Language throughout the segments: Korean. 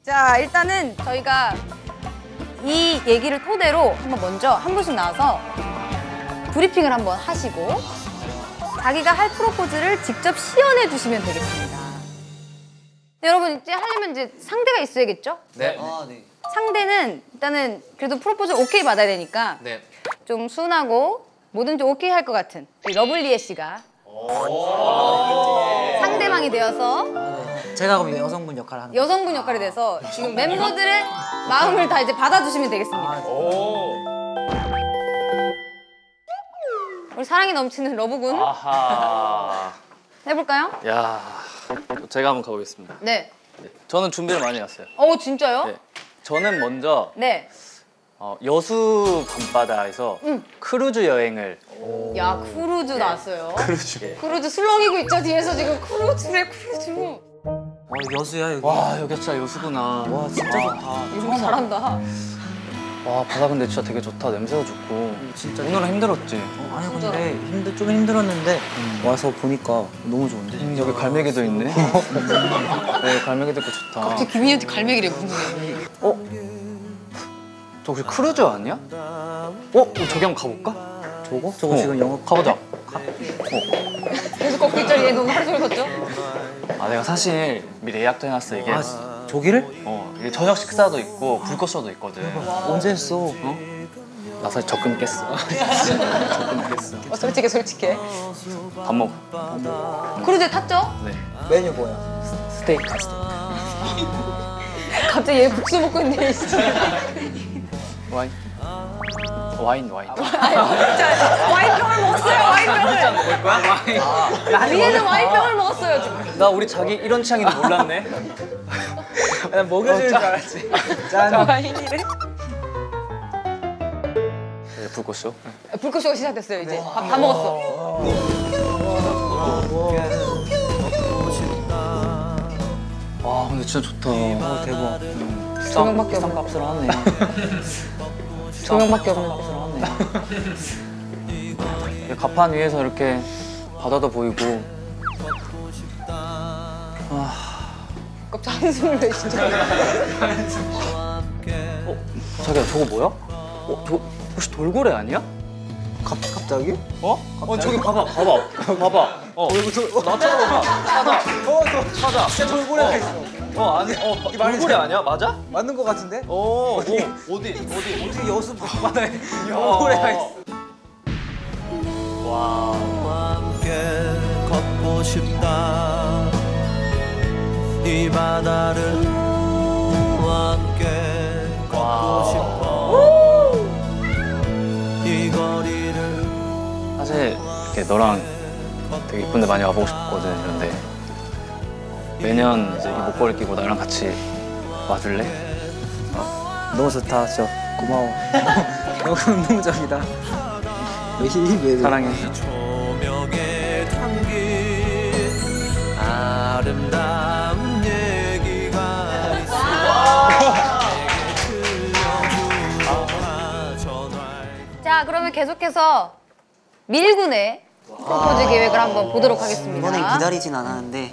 자, 일단은 저희가 이 얘기를 토대로 한번 먼저 한 분씩 나와서 브리핑을 한번 하시고 자기가 할 프로포즈를 직접 시연해 주시면 되겠습니다. 네, 여러분 이제 하려면 이제 상대가 있어야겠죠? 네. 네. 상대는 일단은 그래도 프로포즈를 오케이 받아야 되니까 네. 좀 순하고 뭐든지 오케이 할 것 같은 우리 러블리에 씨가 상대방이 되어서 제가 그럼 여성분 역할을 하는 여성분 역할이 돼서 지금 멤버들의 마음을 다 이제 받아주시면 되겠습니다. 우리 사랑이 넘치는 러브군 아하. 해볼까요? 야, 제가 한번 가보겠습니다. 네. 네. 저는 준비를 많이 했어요. 진짜요? 네. 저는 먼저 네. 여수 밤바다에서 크루즈 여행을. 야, 크루즈 나왔어요. 크루즈. 크루즈 술렁이고 있죠, 뒤에서 지금. 크루즈래, 크루즈. 여수야 여기. 와, 여기 진짜 여수구나. 와 진짜 좋다. 이거 잘한다. 와, 바다 근데 진짜 되게 좋다. 냄새도 좋고. 진짜. 오늘은 힘들었지? 아니 근데 좀 힘들었는데 와서 보니까 너무 좋은데. 여기 갈매기도 있네. 네, 갈매기도 있고 좋다. 갑자기 규민이한테 갈매기래, 무슨 소리야. 저 혹시 크루즈 아니야? 저기 한번 가볼까? 저거 지금 영업 가보자. 계속 걷고 있잖아, 얘 너무 하루 종일 걷죠? 아, 내가 사실 미리 예약도 해놨어, 이게. 저기를? 이게 저녁 식사도 있고 불꽃쇼도 있거든. 언제 했어? 나 사실 적금 깼어. 적금 깼어. 솔직해. 밥 먹어. 크루즈에 탔죠? 네. 메뉴 뭐야? 스테이크. 갑자기 얘 국수 먹고 있네, 진짜. 와인. 와인. 진짜 와인병을 먹었어요, 와인병을. 먹을 거야? 와인. 위에는 와인병을 먹었어요, 지금. 나 우리 자기 이런 취향인지 몰랐네. 난 먹여주는 줄 알았지. 짠. 와인이래. 네, 불꽃쇼. 불꽃쇼가 시작됐어요, 이제. 밥 다 먹었어. 와, 근데 진짜 좋다. 대박. 조명밖에 없는 값을 하네. 조명밖에 없는 가판 위에서 이렇게 바다도 보이고. 갑자기 한숨을 내, 진짜. 자기야, 저거 뭐야? 저거 혹시 돌고래 아니야? 갑자기? 저기 봐봐. 나 찾아봐. 찾아. 진짜 돌고래가 있어. 아니, 돌고래 아니야? 맞아? 맞는 거 같은데? 어디? 어떻게 여수 바다에 돌고래가 있어? 와. 함께 걷고 싶다 이 바다를 함께 걷고 싶어 이 거리를 사실 이렇게 너랑 되게 이쁜 데 많이 와보고 싶거든, 이런데 매년 이제 이 목걸이 끼고 나랑 같이 와줄래? 너무 좋다. 진짜 고마워. 너무 감동적이다. 사랑해. 조명에 담긴 아름다운 얘기가 자, 그러면 계속해서 밀군의 프로포즈 계획을 한번 보도록 하겠습니다. 이번엔 기다리진 않았는데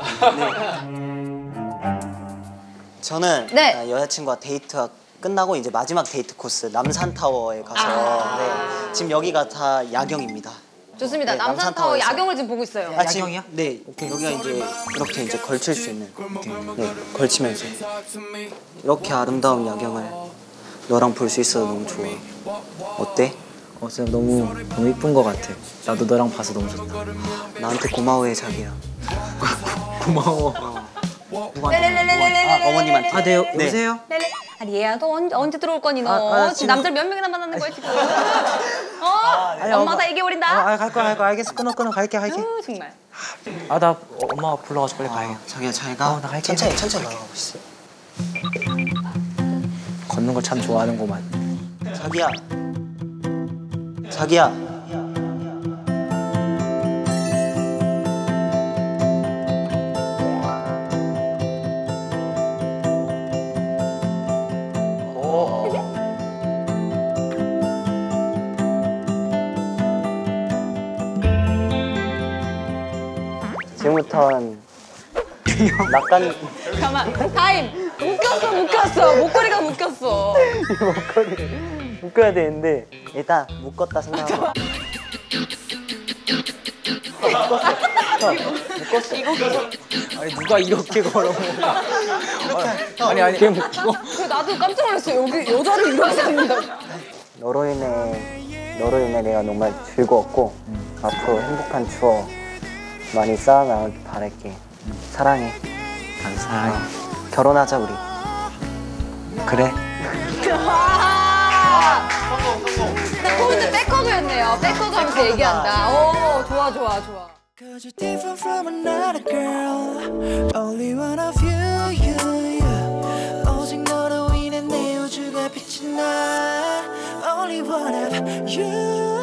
저는 네. 여자친구와 데이트가 끝나고 이제 마지막 데이트 코스 남산타워에 가서 네, 지금 여기가 다 야경입니다. 좋습니다. 네, 남산타워 남산타워에서. 야경을 지금 보고 있어요. 지금, 야경이야? 네, 여기가 이제 이렇게 이제 걸칠 수 있는 네, 걸치면서 이렇게 아름다운 야경을 너랑 볼 수 있어서 너무 좋아. 어때? 진짜 너무 이쁜 거 같아. 나도 너랑 봐서 너무 좋다. 나한테 고마워해 자기야. 고마워. 어머님한테. 네, 여보세요? 네네. 아니 얘야 너 언제 들어올 거니 너? 지금 지금- 남자를 몇 명이나 만나는 거야 지금? 아니, 엄마가 다 얘기해버린다. 갈 거야. 알겠어. 끊어. 갈게. 정말. 나 엄마가 불러가지고 빨리 가야겠다. 자기야 잘 가. 나 갈게. 천천히 나가고 있어. 걷는 걸 참 좋아하는구만. 자기야. 지금부터는 낙관. 잠깐만 타임. 묶였어. 목걸이가 묶였어. 이 목걸이를 묶어야 되는데 일단 묶었다 생각하고 아니 누가 이렇게 걸어? 아니 그 나도 깜짝 놀랐어. 여기 여자를 이렇게 잡는다. 너로 인해 내가 정말 즐거웠고 앞으로 행복한 추억 많이 쌓아나가길 바랄게. 사랑해. 난 사랑해. 결혼하자 우리. 그래. 포인트 백허그였네요. 백허그 하면서 얘기한다. 오, 좋아. Cause you're different from another girl Only one of you 오직 너로 인해 내 우주가 빛이 나 Only one of you